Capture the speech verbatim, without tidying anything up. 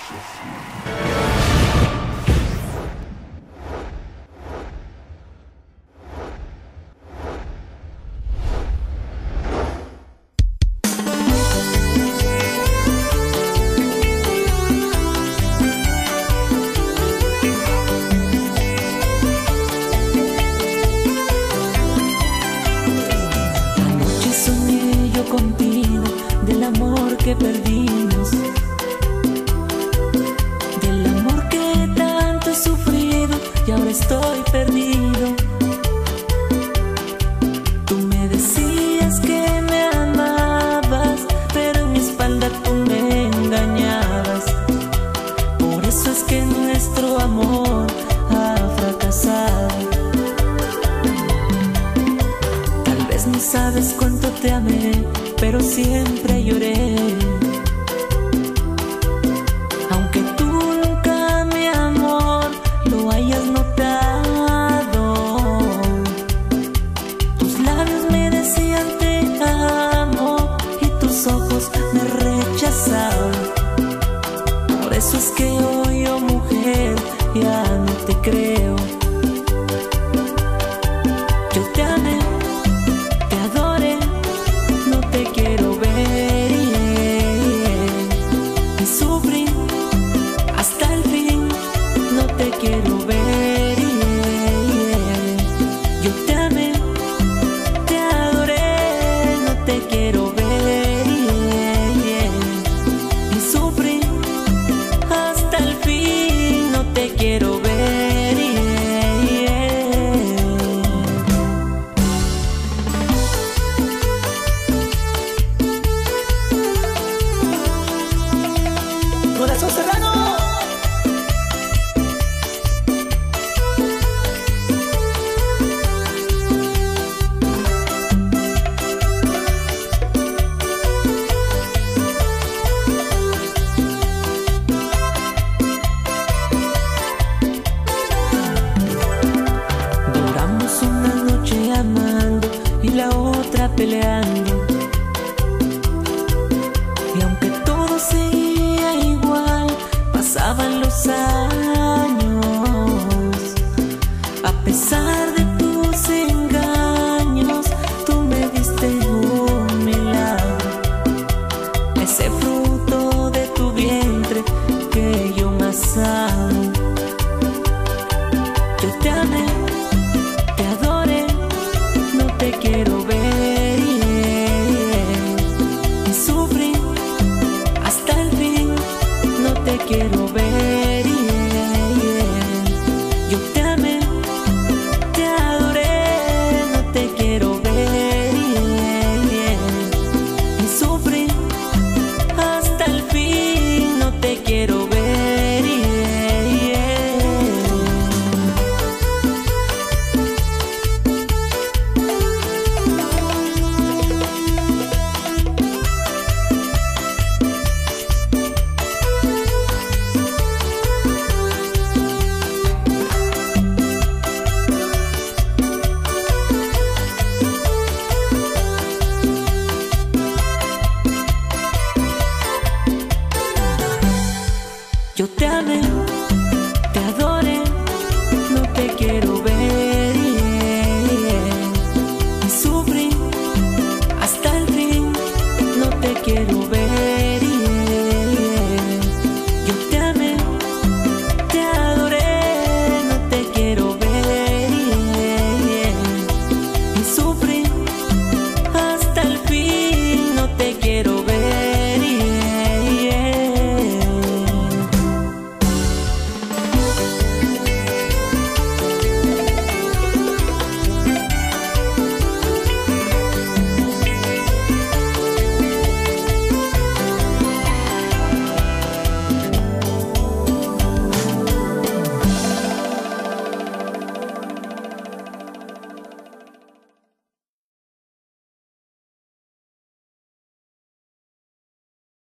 Contigo, del amor que perdimos, del amor que tanto he sufrido y ahora estoy perdido. Tú me decías que me amabas, pero en mi espalda tú me engañabas. Por eso es que nuestro amor ha fracasado. Tal vez no sabes cuánto te amé, pero siempre lloré. Aunque tú nunca, mi amor, lo hayas notado, tus labios me decían te amo y tus ojos me rechazaban. Por eso es que hoy, oh mujer, ya no te creo. Yo te amé, te adoré, no te quiero ver, yeah. Y sufrí hasta el fin, no te quiero ver, yeah. Yo te amé, te adoré, no te quiero ver, yeah. Y sufrí hasta el fin, no te quiero ver, yeah. ¡Corazón Serrano! Duramos una noche amando y la otra peleando. Y aunque todo seguía igual, pasaban los años. A pesar de tus engaños, tú me diste un milagro. Ese fruto de tu vientre que yo más amo. Yo te amé, te adoré, no te quiero ver, yeah. Y sufrí hasta el fin, no te quiero ver, yeah. Yo te amé, te adoré, no te quiero ver, yeah. Y sufrí hasta el fin, no te quiero ver, yeah. Yo te amé,